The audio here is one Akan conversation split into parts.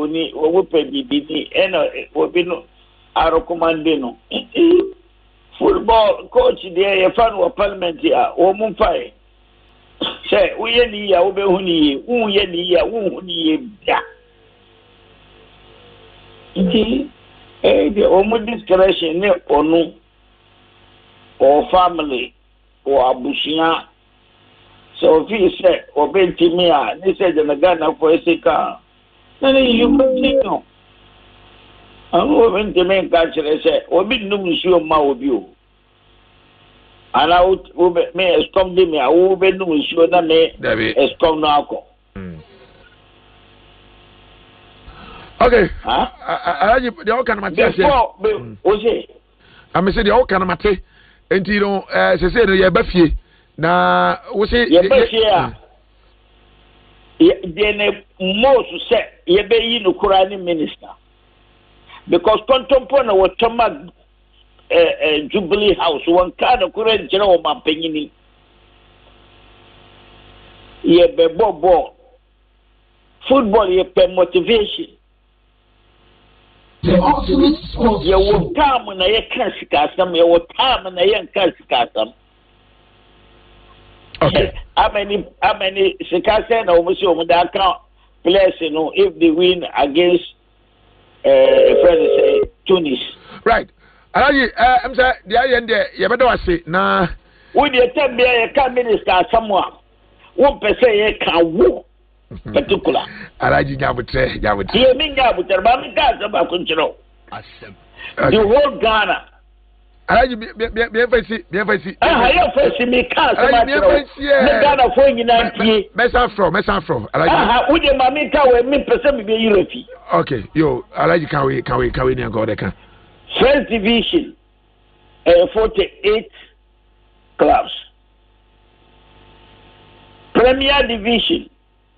ni wo pe bibini eno obi no a recommend no football coach there ye fan wa parliament ya o mun fae say wo ye ni ya wo be hu ni wo ye ni ya wo hu ni ya the omu discretion ne onu or family or abushia so if you say or bentimia they said the Ghana for Esika then you continue and when the main culture say obi num nsuo ma obi o ana wo me escom de me a wo be num nsuo na me escom no akọ. Okay. The all kind of material. I say the all kind of material. And you know, as I said, you're Buffy. Now, we say, then most say, you're being a Quranic minister. Because contemporary was Thomas Jubilee House, one kind of Quran General Mampini. You're be bobo. Football, you're per motivation. The ultimate sports. You will come when I can't cast them. You will come when I can't cast them. Okay. How many Sikasen or Monsieur Muda account players, you know, if they win against friend say Tunis. Right. I'm saying the end there. You better say nah. Would you tell me a car minister someone? 1% can walk. Particular. Alaji Jabutre. You mean Jabutre? But I'm not about control. The whole Ghana. Alaji, be I have first me cast. Ghana for you now. Mesa from. Alaji. Would you mammy cow me person be Europe? Okay, yo, Alaji can we near God? First division, 48 clubs. Premier division.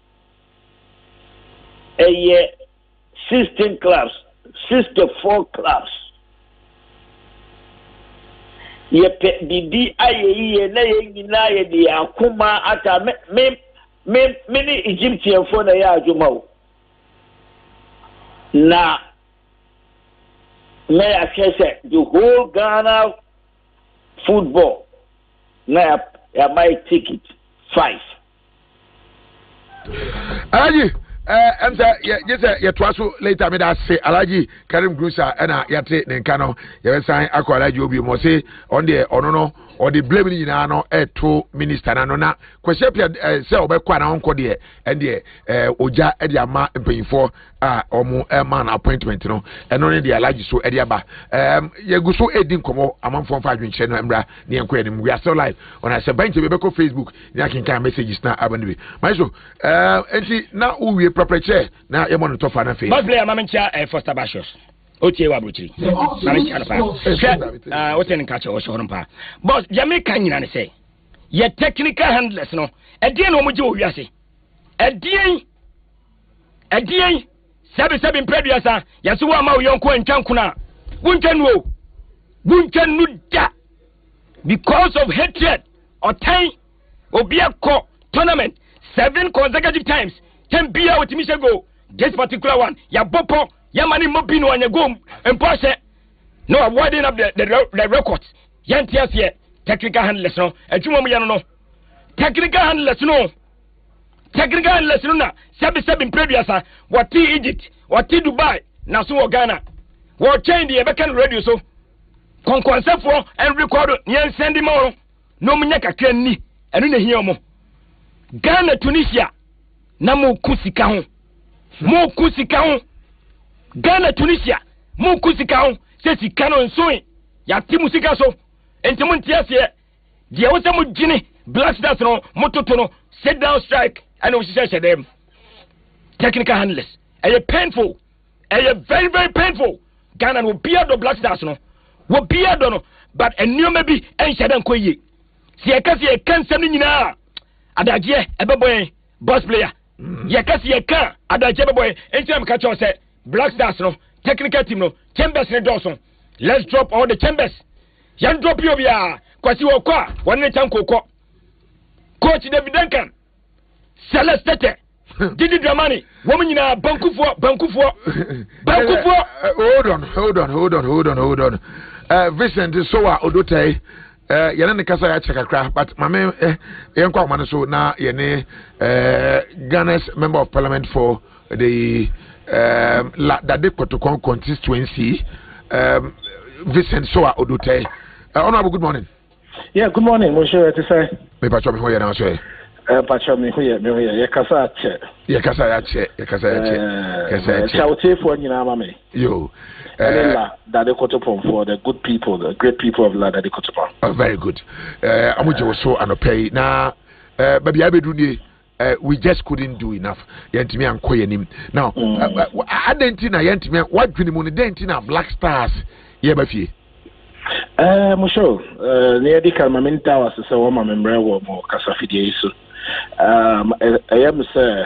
16 clubs, 64 clubs. Bibi aye na ye na ye di akuma ata many Egyptian for na ya adwuma na I say the whole Ghana football na ya buy ticket 5. Alaji I'm saying, you twasu later. Me that say Alaji Karim Grusa and yate Nenkano. You sign Aqualaji Obi Mose on the no or the blame in ano 2 minister na question say obekwa na onko de and the oja e dia ma paying for omo man appointment no and only the Alaji so e dia ba ye gu so edin komo amanfo fa adwenche no emra ne enko enim we are still live on a bench be ko Facebook ni akin kan messages na abanibi my so enti na uwie proper chair na ye mon to fa na fe but player mamencha Foster Bashos otie wa brochiri mamencha no pa o ten catch o shoron pa but Jamaica nyina ne say ye technical handlers no edien no mo je o wiase edien sebi mpreduasa yaso wa ma wo yonko antwankuna buntanu da because of hatred or time obiako tournament 7 consecutive times 10 bia with me go this particular one ya bopo ya mani mobino anya go empose no avoiding up the records yantias here technical handlers no adwuma mu ya no technical handlers no na sebi previousa what Egypt what Dubai na so Ghana what change the American radio so konkonse for and record yen send more no munya kakra ni enu na hia mo Ghana Tunisia na mo kusika ho Ghana Tunisia mo kusika ho se sika no nso ya ti musika so enti mo ntia se de wo se mo gine Black Stars no mototo no sit down strike and we say them technical handlers painful very very painful Ghana will be the Black Stars no will be no but a new maybe en shadan koye si e kasi e kan sem nyina adaje ebeboy boss player ye kasi e kan adaje ebeboy enti am catch us say Black Stars no technical team no Chambers ne Dawson let's drop all the Chambers yan drop you bia kwasi wo kwa won ne chan kokko coach David Duncan Celestete Didi Dramani, woman in a Bankufo. Hold on. Vincent Soa Odote. Yana kasa ya chekakra, but mame yankwa mane so na yene Ghana's member of parliament for the Dade Kotokon constituency, Vincent Soa Odote. Honorable, good morning. Yeah, good morning. Monsieur, to say. Me pacho me hoye na so. Pacho me hoye. Ye kasa che. Chauti for nyina mame. Yo. Dade Kotopon for the good people, the great people of La Dade Kotopon. Oh, very good. Amujo was so anopay. Now, baby Abeduni, we just couldn't do enough. Yentimi and Koyanim. Now, Adentina Yentimi, what Grinimuni Dentina Black Stars, Yebafi? Musho, near the Kalmaminta was a woman member or more Casafidiesu. I am, sir,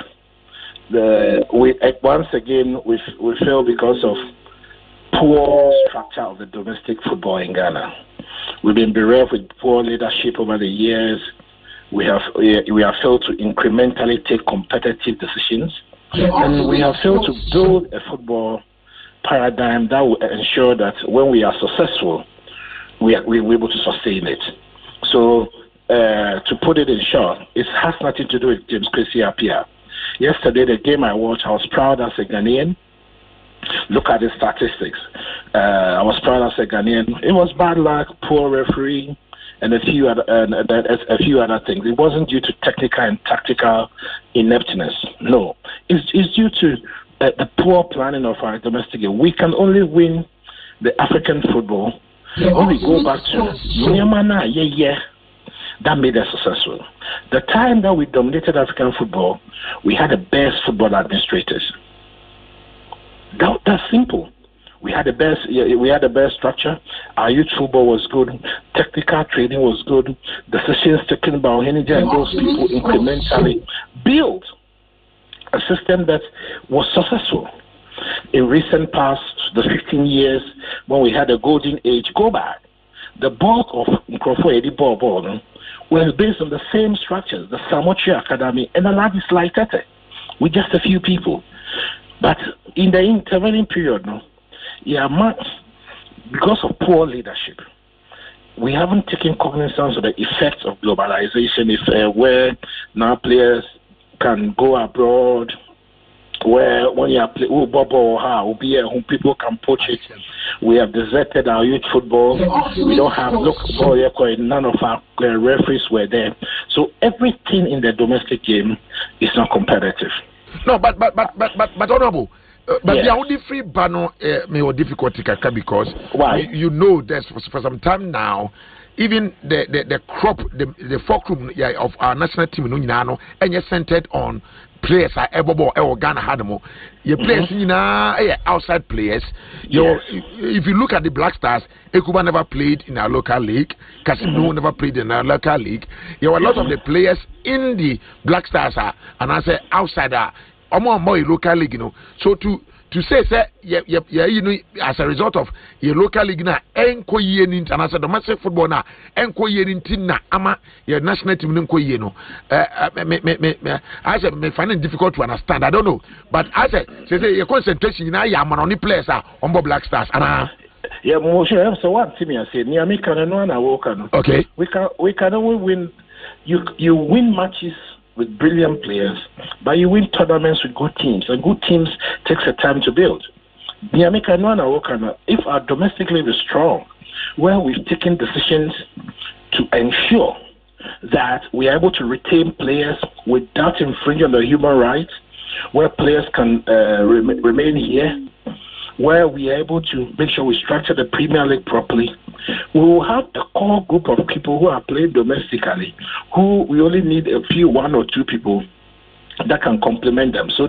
once again, we fail because of poor structure of the domestic football in Ghana. We've been bereft with poor leadership over the years. We have failed to incrementally take competitive decisions, and we have failed to build a football paradigm that will ensure that when we are successful, we're able to sustain it. So, to put it in short, it has nothing to do with James Kwesi Appiah. Yesterday, the game I watched, I was proud as a Ghanaian. Look at the statistics. I was proud as a Ghanaian. It was bad luck, poor referee, and a few other things. It wasn't due to technical and tactical ineptness. No, it's due to the poor planning of our domestic game. We can only win the African football when we go back to Nyamana. That made us successful. The time that we dominated African football, we had the best football administrators. That's simple. We had the best. We had the best structure. Our youth football was good. Technical training was good. Decisions taken by Ohenija and those people incrementally built a system that was successful. In recent past, the 15 years when we had a golden age, go back. The bulk of Nkrofo Edi ball was based on the same structures, the Samotri Academy and the Ladis Laitete, with just a few people. But in the intervening period, because of poor leadership, we haven't taken cognizance of the effects of globalization, where now players can go abroad, where when you are playing, people can poach it. We have deserted our youth football. We don't have none of our referees were there. So everything in the domestic game is not competitive. No, but honorable. But the only free banner may have difficulty because you know that for some time now, even the crop, the fulcrum of our national team and you're centered on players are Ghana Hadamo. Your players outside players. If you look at the Black Stars, Ekuba never played in our local league. Casino never played in our local league. A lot of the players in the Black Stars are, and I say outsider. More local league, So to say, as a result of your local league na enko yen and as a domestic football na enko yen na ama your national team enko yen I said me find it difficult to understand. I don't know, but I said your concentration na ya man only players are on Black Stars and so one team I say near me can no na work. Okay, we can only win. You win matches with brilliant players, but you win tournaments with good teams, and good teams takes a time to build. If our domestic league is strong, well, we've taken decisions to ensure that we are able to retain players without infringing on the human rights, where players can remain here, where we are able to make sure we structure the Premier League properly. We will have a core group of people who are playing domestically, who we only need one or two people that can complement them. So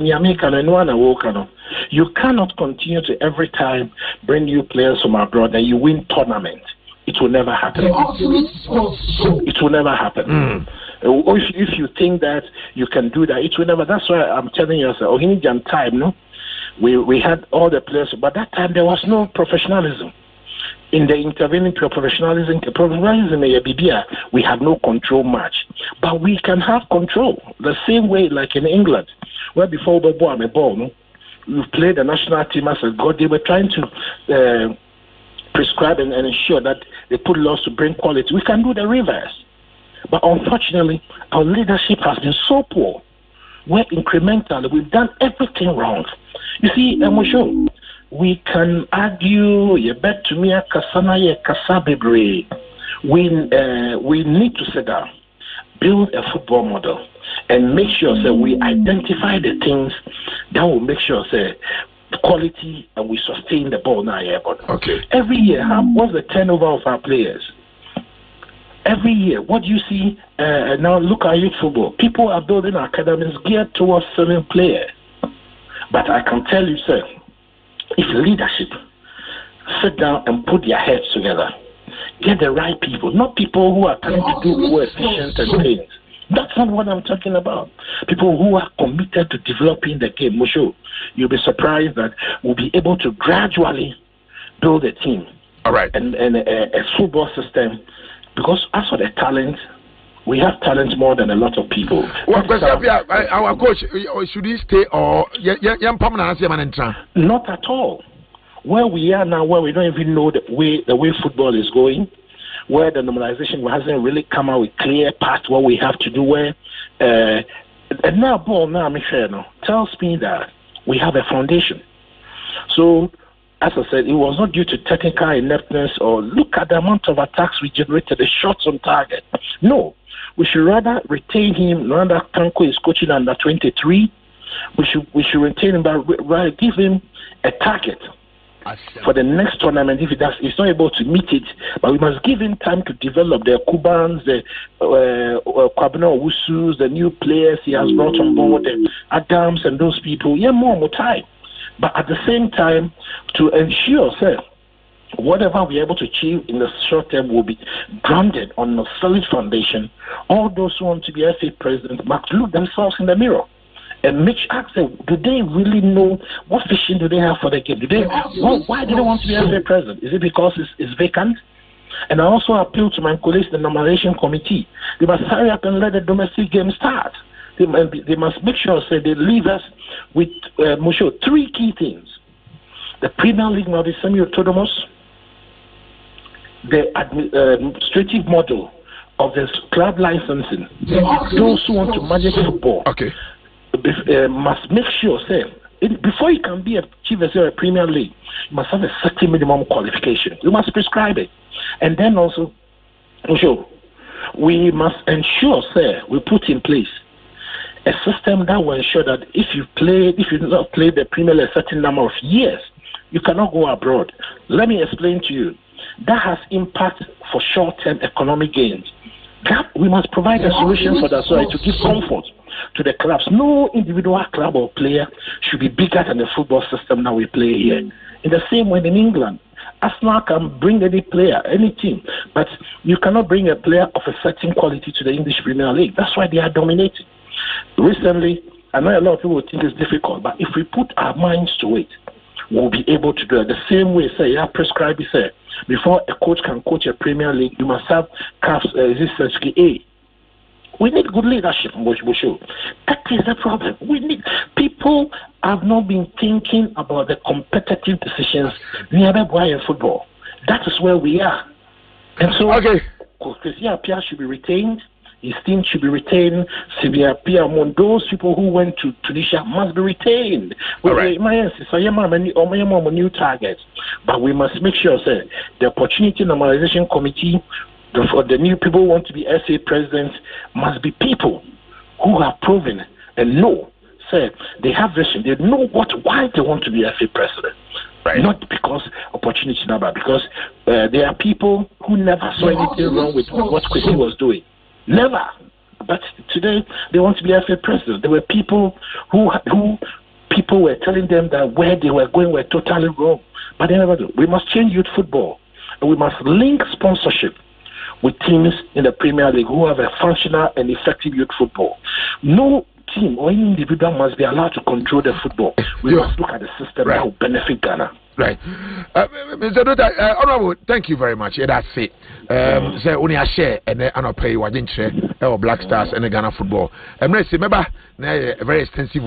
you cannot continue to every time bring new players from abroad and you win tournaments. It will never happen. It will never happen. If you think that you can do that, it will never. That's why I'm telling you, time, we had all the players, but that time there was no professionalism. in the intervening professionalism, we have no control much. But we can have control. The same way like in England, where before the ball, we played the national team as a god. They were trying to prescribe and ensure that they put laws to bring quality. We can do the reverse. But unfortunately, our leadership has been so poor. We're incremental. We've done everything wrong. You see, Emosho, we can argue, you bet to me, we need to sit down, build a football model, and make sure that we identify the things that will make sure that quality and we sustain the ball now. Okay. Every year, what's the turnover of our players? Every year, what do you see? Now look at youth football. People are building academies geared towards selling players. But I can tell you, sir, if leadership sit down and put their heads together, get the right people, not people who are trying to do more efficient and things. That's not what I'm talking about. People who are committed to developing the game. Musho, you'll be surprised that we'll be able to gradually build a team. All right. And a football system. Because as for the talent, we have talent more than a lot of people. Our coach, should he stay or not at all. Where we are now, where we don't even know the way football is going, where the normalization hasn't really come out with clear path what we have to do. Where and now ball now Michelle tells me that we have a foundation. So as I said, it was not due to technical ineptness or look at the amount of attacks we generated, the shots on target. No. We should rather retain him. Rather, Kanko is coaching under 23. We should retain him, but give him a target for the next tournament. If he's not able to meet it, but we must give him time to develop the Cubans, the Kwabena Owusus, the new players he has brought on board, the Adams and those people. Yeah, more time. But at the same time, to ensure, sir, whatever we're able to achieve in the short term will be grounded on a solid foundation. All those who want to be FA president must look themselves in the mirror and ask them, do they really know what vision do they have for the game? Why do they want to be FA president? Is it because it's vacant? And I also appeal to my colleagues, the nomination committee. They must hurry up and let the domestic game start. They must make sure that they leave us with three key things. The Premier League now is semi-autonomous. The administrative model of the club licensing. Those who want to manage football must make sure, before you can be a chief executive of a Premier League, you must have a certain minimum qualification. You must prescribe it. And then also, we must ensure, we put in place a system that will ensure that if you not play the Premier League a certain number of years, you cannot go abroad. Let me explain to you. That has impact for short-term economic gains. We must provide a solution for that to give comfort to the clubs. No individual club or player should be bigger than the football system that we play here. In the same way in England, Arsenal can bring any player, any team, but you cannot bring a player of a certain quality to the English Premier League. That's why they are dominating. Recently, I know a lot of people think it's difficult, but if we put our minds to it, we'll be able to do it. The same way, prescribe it, before a coach can coach a Premier League, you must have A. We need good leadership, That is the problem. People have not been thinking about the competitive decisions nearby in football. That is where we are. And so, Appiah should be retained. His team should be retained. Appiah, among those people who went to Tunisia, must be retained. New targets. But we must make sure, the Opportunity Normalization Committee, the new people who want to be FA presidents, must be people who have proven and know, they have vision. They know why they want to be FA president. Right. Not because opportunity number, because there are people who never saw anything wrong with what Kwesi was doing. Never. But today they want to be FA president. There were people who people were telling them that where they were going were totally wrong. But they never do. We must change youth football. And we must link sponsorship with teams in the Premier League who have a functional and effective youth football. No team or any individual must be allowed to control the football. We must look at the system that will benefit Ghana. Right. Mr. Doctor, Honorable, thank you very much. Yeah, that's it. Say only a share and then I pay what didn't share our Black Stars and the Ghana football. Remember, a very extensive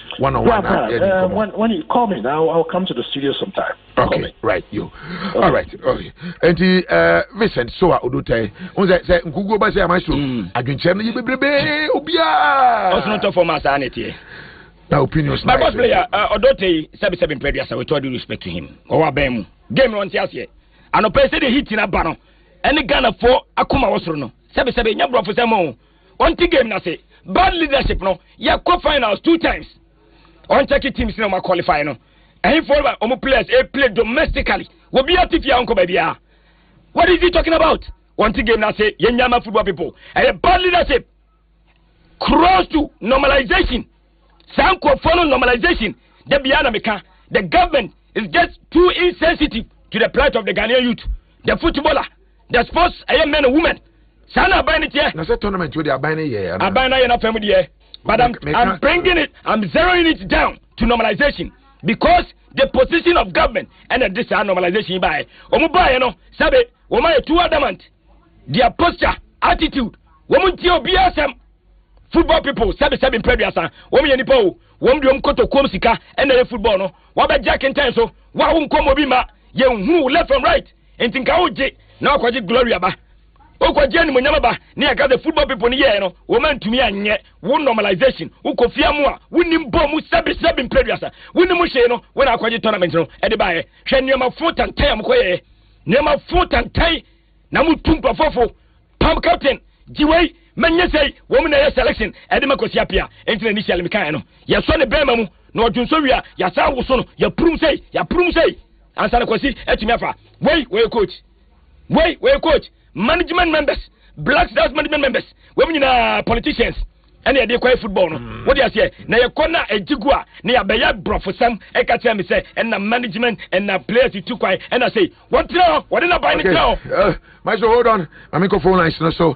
one-on-one. When you call me now, I'll come to the studio sometime. Okay, right, you. All right, okay. And Vincent, so I would say, say, Google by say, my son, I can tell you, baby, Obia. Also, not for my sanity. Now, opinions. My boss player, Odote, 77 previous, with all due respect to him. Or Bem, game on Tiasia. And a person hit in a banner. Any Ghana for Akuma was no. 77, your brother for some one game, I say. Bad leadership, no. Yeah, co-finals 2 times. On check it teams, no, my qualifying, no. And he forward, players, play domestically. Will be at if your uncle, baby. What is he talking about? One game, I say, Yanyama football people. And a bad leadership. Cross to normalization. Sanko follow normalization. The government is just too insensitive to the plight of the Ghanaian youth, the footballer, the sports, men and women. Sana buying it here. No, tournament with the buying here. I buy now family here, but I'm bringing it. I'm zeroing it down to normalization because the position of government and this normalization by Omuba, Sabe, Omaya too adamant. Their posture, attitude, woman tio BSM. Football people, 77 previous, woman Yanipo, woman Koto Komsika, and the football. No, what about Jack and Tenso? Why won't come Obima? Who left from right? And think I would now quite Gloria Ba. Oko Jenny Munyama, near the football people in the no, woman to me and yet, one normalization, Uko Fiamua, winning bomb with 77 previous, winning Musheno, when I quite tournament, and the buyer, Shenyama foot and tie, Nema foot and tie, Namutumpa Fofo, Pam Captain, Jiway. Many say woman selection at the Appiah, initial mechano. Ya son a bemamu, no Junsoria, ya Sawoson, ya prum say, and Sanakosi, Etimafa. Wait, coach. Management members, Black Stars management members, women politicians. And they quiet football. What do you say? Now you corner a jigua, near Bayad bro for some, I can tell me say, and the management and the players you took quiet. And I say, what now? What did I buy it now? Maestro, hold on. My microphone line is so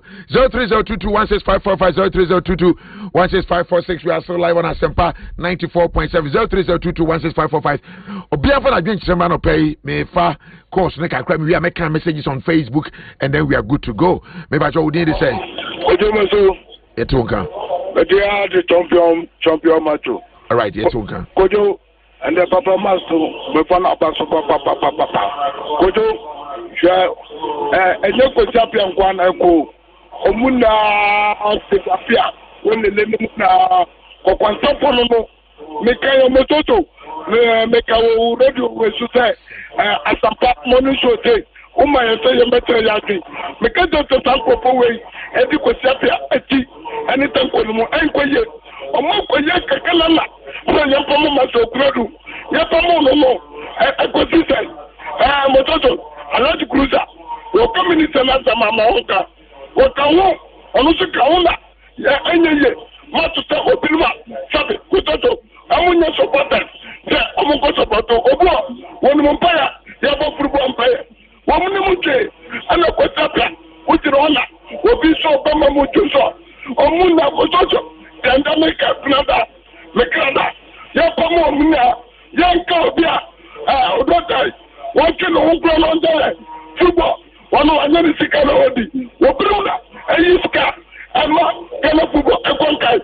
03022165550 03022165546. We are still live on Asempa 94.7 03022165545. Obia for again December no pay me fa course we are making messages on Facebook and then we are good to go. Maybe I should need to say. Etunka. But they are the champion match. All right, Etunka. Kojo and the Papa Master, me fan about Papa. Kojo, and you champion one echo. Omuna Appiah when the Lemuna Kokwantopono, Mekayo Mototo, Mekayo Radio, we should say, Asampa Monusote. Uma yɛsɛ yɛmbɛtɛ yɛadwen meka dɔtɔ tankɔpɔ wei ɛde kɔsiapia akyi ɛne tankɔ no mu ɛnkɔyɛ ɔma kɔyɛ kakalala sɛ yɛmpɔmo ma sɛ okura do yɛpɔmo no no ɛkɔsi sɛ mɔtɔtɔ alage cruiser wɔka minister no asɛm ama wo ka wɔka ho ɔno so ka ho na ɛnyɛ ye mato sɛ obinom a sabe kotɔtɔ ɛmonyɛ supporters sɛ ɔmonkɔ supporto obu a wɔnom mpaya yɛbɔ football mpaya Woman, and a quadrupla, which is honor, will be so Bama Mutuso, or Muna Kososo, and America, Canada, Canada, Yapamo Muna, Young Calbia, Odota, what can all grown on there? Football, one of another Sikalodi, Wobruna, and Yiska, and Ma, and a football, and one guy.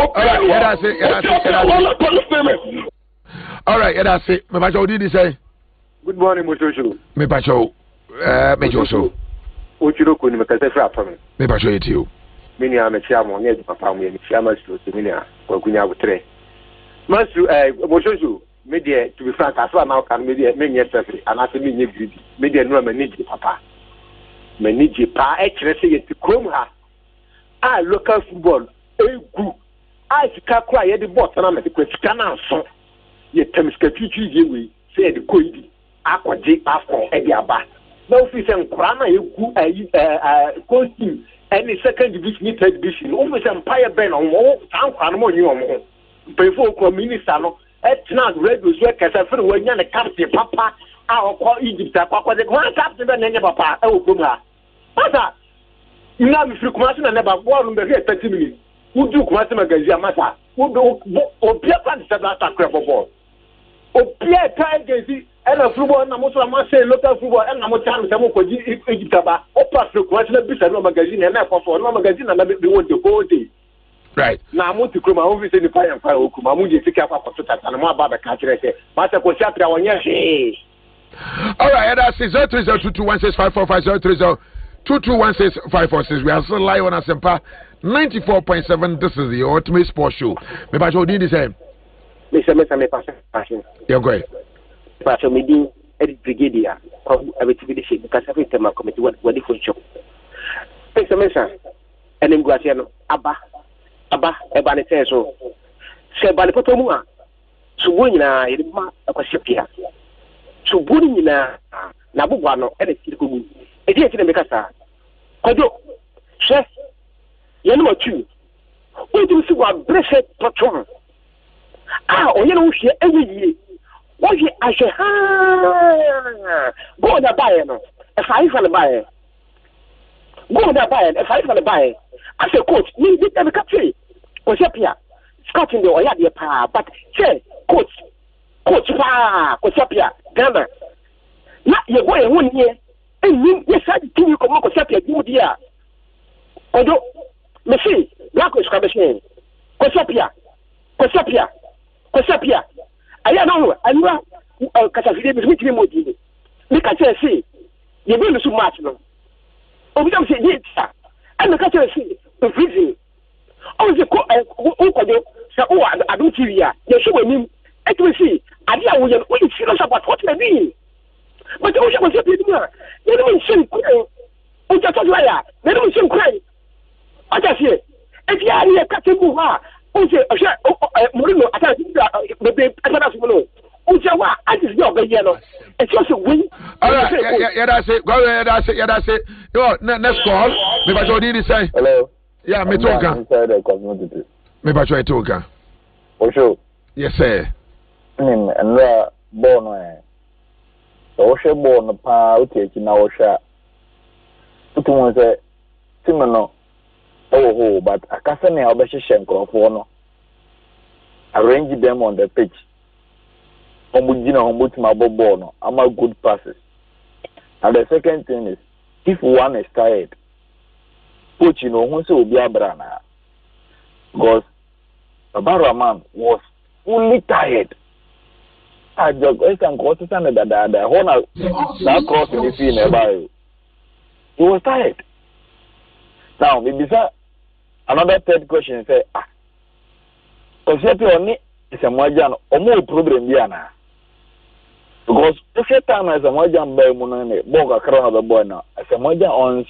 All right, that's it. What did he say? Good morning, Mutuso. Me pacho. Major so. Uchiro kuni mekasefra pame. Me pacho yetio. Mini amechia mo ne papa mo ni chiama sto mini a kwakunya wotre. Masu Mojojo me de to be frank afa na kan me de me nye sefe anase me nye greedy. Me de no manage papa. Manage pa e kire se yeti krom ha. Local football egu. Sika kwa ye de bot na me de kwasika na so. Ye temiska twitwi ye we se de koidi. Akwaje AFCON e di aba. Na ofisi nkura na egu costume any second division third division ofisi empire ben on nkura no mo nyi omo before ko minister no etna radio so kasa fere wanya ne captain papa a okọ Egypt akwa de one captain be na papa e wo ha mata ina mi firi kuma na neba ball be 30 minutes udu kuma se magazine mata obia pa de sabata crab ball obia ta against and a football, and I'm also say local football, and I'm time some of Egypt about opera no magazine and for no magazine and we want to go day. Right. Now I'm going to come over in the fire and fire. I'm going to take up for that and more about the country. But I was happy on your all right, that's 0302216545030 22165446. We are still live on Asempa 94.7. This is the ultimate sports show. Maybe I should do the same. Mr. Yeah, go ahead. But me do edit brigadier. I will be the shape because every time I come to what the full show. Mr. And then Guatiano, Abba, Ebani says so. Say Balipotomua. So when a Quashipia. So Bunny Nabuano, and it's good. It is in the Mikasa. Kodo, chef, you know two. We do see what blessed patron. You know, she every year. What you I say, go on the buyer, if I for the buyer. Go on the buyer, if I for the buyer. I say, coach, you did every country. Koshapia, Scotland, or Yadia Pa, but say, coach, Koshapia, Ghana. Not your boy 1 year. And yes, I think you come up with Koshapia, good year. Although, Messi, Black was Cabashin, Koshapia. I don't know. I know Casafi is meeting Modi. Look at her say, you're going to so much. No, oh, we don't say yes, sir. And the catcher say, the freezing. Oh, the I don't see ya. You're showing him. I will see. I didn't want to see us about what I mean. But the ocean was a bit more. You don't sing crying. Oh, just a liar. They don't sing crying. I just hear. If you are here, Captain Buha. Mourinho, I can't I just know the yellow. It's just a win. All right, yeah, that's it. Go ahead, that's it. Yo, next call. Maybe I should say. Hello. Yeah, me talk. Maybe I should talk. For sure. Yes, sir. And born. So, she born a power taking our shot. Put one say, Timano. Oh, but I can't say I'll be Shenko arrange them on the pitch. I'm a good passes. And the second thing is, if one is tired, coach, who will be a brana. Because Baraman was fully tired. I just cross that cross in the field. He was tired. Now, maybe another third question say, because it's a Majan or more problem, Diana. Because if you time as a Majan by Monane, Boga Crown of the boy now, as a Majan on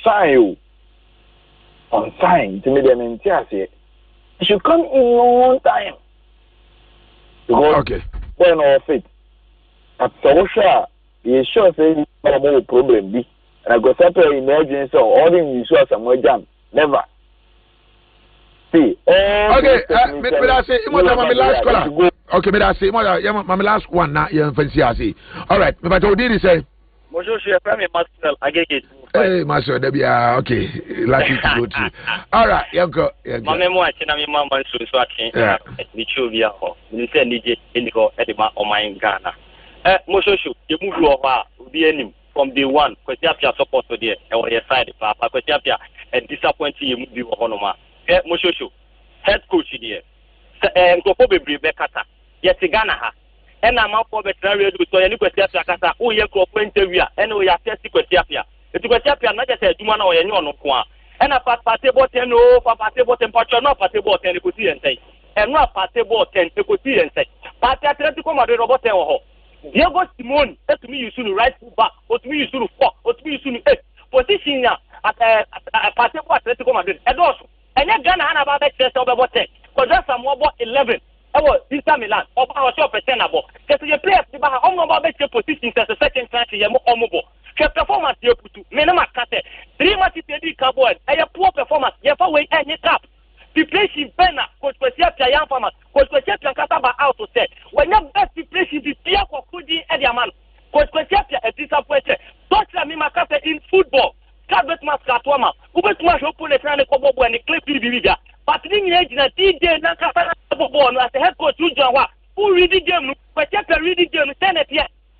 sign to me, them in Tiasi, it should come in no time. Because, when of it, at Sosha, he sure say, no more problem, and I go separate emergency or all in you saw some Majan, never. See, okay, but I say, my last caller. Okay, but I say, my last one now, you fancy. I see. All right, but I told you to say. Monsieur, je suis Marcel, I get it. Hey, Marcel, okay, lucky to go to. All right, you go. My memoir, I'm in my man's watching. The children, you say, DJ Indigo, Edema, or my Ghana. Monsieur, you move over, be any from day one, because you have your support to the or side, Papa, because you have a disappointing you move over Honoma. Monsieur, head coach here. Nkofo bebre bekata. Yes, Ghana ha. Na amafo betrare do so ye ni kwesi afia kasa. O ye nkofo interview a o ya test kwesi afia. Etu kwesi afia na je se aduma na o ye nyo no ko a. Na pate boten no, pate boten patcho no pate boten ko si ensai. No pate boten ko si ensai. Pate Atletico Madrid boten wo ho. Diego Simone etumi yusu no right full back, otumi yusu no 4, otumi yusu no 8. Position ya at pate bo Atletico Madrid. Edoso. Enya Ghana hana ba be chese obebote. Because that's some more 11. Inter Milan. Oba was your percentage. Because the players the ba on number be position as a second chance ye mo omobo. The performance you put to me na makate. 3 matches dey carbon. A poor performance. Ye fa we any cap. The place in Bena, coach Pesia Pian farmers. Coach Pesia Piankata ba out to say. When you best the place in the Pia for Kudi Ediaman. Coach Pesia is disappointed. Don't let me makate in football. Cabet Mascatwama. Ubet Mash open a friend Kobo and a clip to the but the age na DJ na kata na bobo no as head coach Ujawa who read the game but check the read the game send it here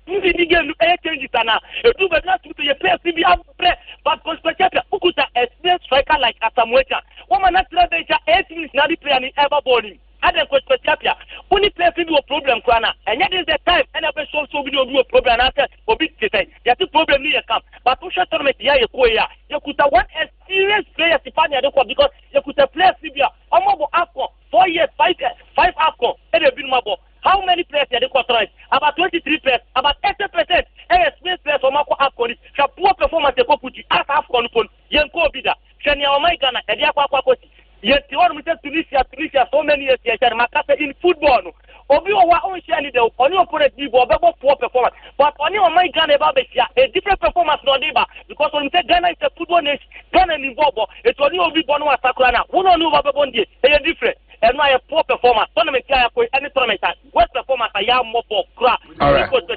Ndi game changes ana. Do but not to your player be up but Speciapia Ukuta a striker like Asamoah. Woman natural danger 8 minutes now the player ever bowling. Other Speciapia. Only player will problem Krana. And yet is the time and I so video do a problem after or big say. There's a problem near camp. But push a tournament here you could have one a serious player to find because you could have played Libya. Almost AFCON 4 years, 5 AFCON and a been mobile. How many players are they controlling? About 23 players, about 80%. Space players from AFCON. Poor performance they put you as AFCON. Yanko Bida. Kenya Ghana and Yakwa. Yet you want to Tunisia so many years in football. Obi wa on share ni the only opponent be poor performance. But only on my Ghana a different performance no neighbor because when we say Ghana is a football nation, Ghana in Bobo, it's only Obi Bono Sakurana. Who don't know about Bondi? They are different. And now a poor performance. Tournament any tournament. What performance I am more for crap. All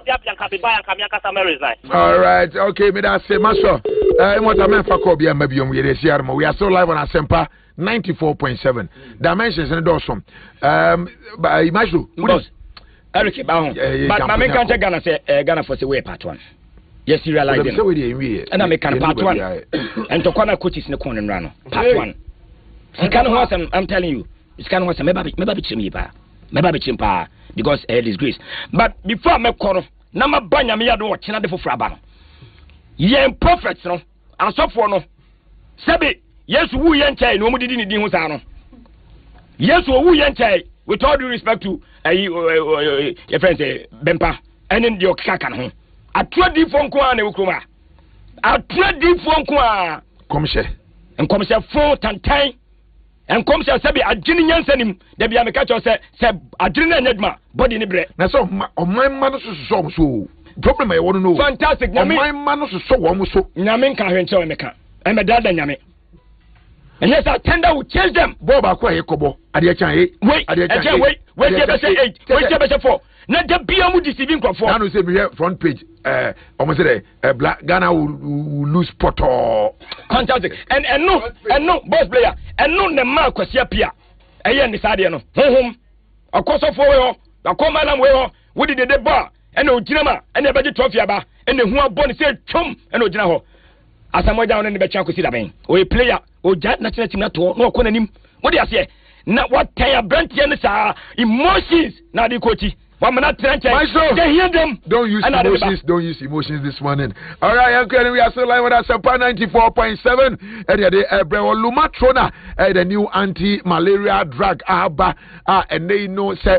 right. Okay, me that say Maso. What I meant for Kobe and maybe we are still live on Asempa 94.7. Dimensions and Dawson. By Mashu. Eric, but my main country Ghana say Ghana for the way part 1. Yes, you realize it. And I make part 1. And to corner coaches in the corner run. Part 1. I'm telling you. It's kind of maybe chimpa because disgrace. But before I make call, Nama Banya me do watching the for Fraban. Ye prophets no, and so for no. Sabi, yes, who yanchai, no more didn't do Husano. Yes, who yanchai, with all due respect to your friend Bempa, and then your Kakan home. I tried the phone qua and Ukuma. I tried the phone qua. Commissaire and Commissaire 4 time. And come say a genius him, the Biamicacho said a genius Nedma, body in bread. Now, so my man is so problem I want to know. Fantastic. My man is so almost so. Yamin can't show me. I'm a dad and Yami. And yes, our tender will change them. Boba Kobo, Adiachan, wait, say 8, wait, 4. Not the Biamu deceiving for. I say here front page. Almost a black Ghana will lose Poto. Fantastic. And no boss player. And no the mark was Appiah. And decided no. Home. A course of oil. A command way. What did the bar? And no Jinama. And the budget trophy bar. And the who born said chum. And no Jinaho. As I'm down in the Bachan could see that man. Or a player. Or Jat national team not to no calling him. What do you say? Not what kind of brand emotions. Now the coach. They hear them. Don't use emotions this morning. All right, Uncle, we are still live with us at 94.7. And the Lumatrona, the new anti-malaria drug, and they know say,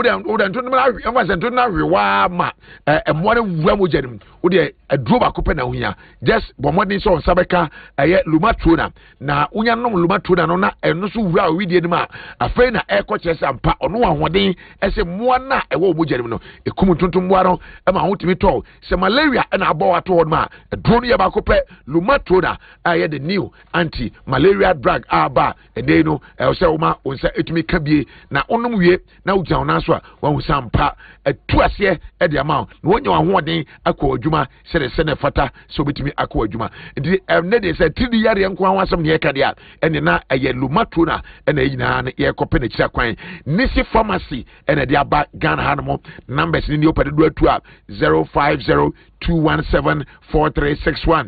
just Bomodin so Sabeka, Lumatrona. Now, Unya no Lumatrona, no, and no so well, we did ma a friend, air coaches and pa on one day as a moana. No, a Kumutuntum Waro, and my ultimate toll. Some malaria and a boa toward ma, a drone yabacope, Lumatrona, I had the new anti-malaria drug, and they know, Elsama, on say it me cabi, now on we now down answer, one with some pa, a 2 year at the amount. When you are one day, Aqua Juma, said a Senate Fata, so with me Aqua Juma. And then they said, 3 years young one some year cadia, and then a year Lumatrona, and a year copy Chaquine, Nisi Pharmacy, and a diaba Ghana. Numbers in the open door to 050-217-4361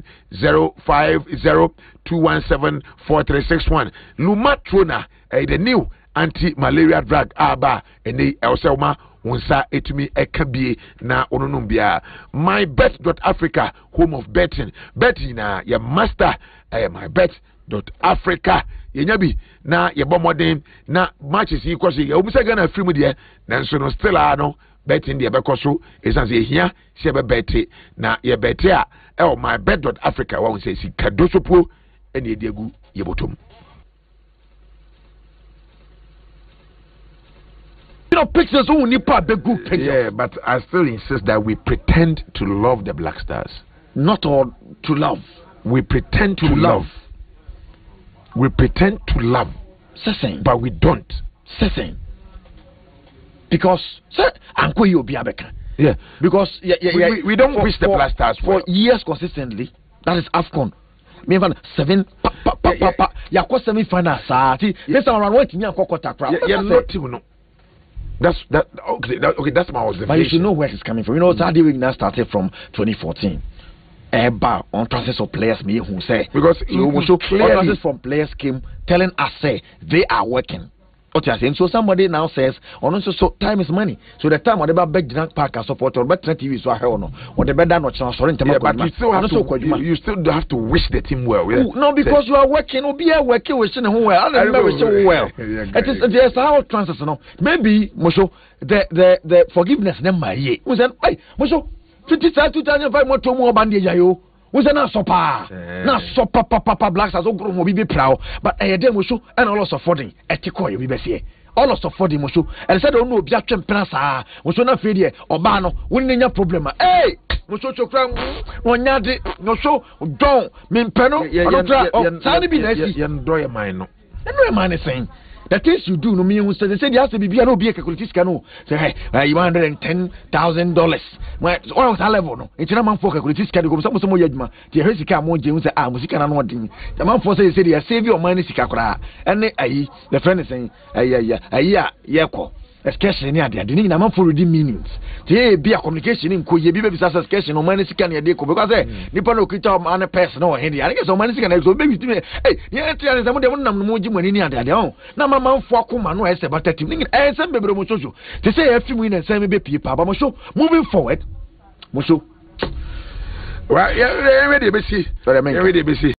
050-217-4361 Lumatrona, the new anti-malaria drug aba and the Elsama Unsa etumi ekabie na ononumbia. MyBet.Africa, home of betting. Betting na your master MyBet.Africa. Yenyabi na yebomodin na matches yi kwose ya obusa Ghana free mu de na nso no still no betting de bekoso esanse ehia se be beti na ye beti a MyBet.Africa wa say sika dosopo ene ediegu yebotom. Pictures who nipa be good picture. Yeah, but I still insist that we pretend to love the Black Stars. Not all to love. We pretend to love. We pretend to love, but we don't. Because, sir, yeah, because we don't wish the Black Stars for years consistently. That is AFCON. Me 7 semi-final. This time around, what you mean? That's that's my observation. But you should know where it's coming from. You know, Saudi Arabia started from 2014. On transfers of players, me who say because transfers from players came telling us say they are working. So somebody now says, so time is money. So the time whatever big drunk park and support or better TV so I no or the better not chance or but you still have to you still have to wish the team well. Yeah? No, because you are working, be a working with who well. I remember so well. It is there's how transfers no. Maybe Mosho the forgiveness them my ye. We said, hey, Mosho 2005 more to more bandi yayo. We say na sopa papa blacks as ogro mo be proud but dem we show and all of affording etiko ye be say all of affording mo show and said no obi atwem pena saa mo show na fe de oba no wonni nya problem eh mo show chokra wonya de no show don me mpeno tani bi na si ye ndo ye man no e man saying the things you do no me who say they has to be no be a calculator can say hey $110,000 what was that level no it's not man for calculator can go some yadma the hesika mo je say musika na no odin the man for say they save your money sika kra and the friend is saying yeko excursion ni ade ni na man for reading meanings the be a communication in ko ye bi be sasa excursion no money sika na de ko because nipa no kita man person no he I guess money sika na so baby hey ye tell them dem nam no mo ji money ni ade na mama mfo akoma no ese batati ni ese bebre mo soso they say every win and say me be people but mo show moving forward mo show well yeah we dey be see sorry me we dey be see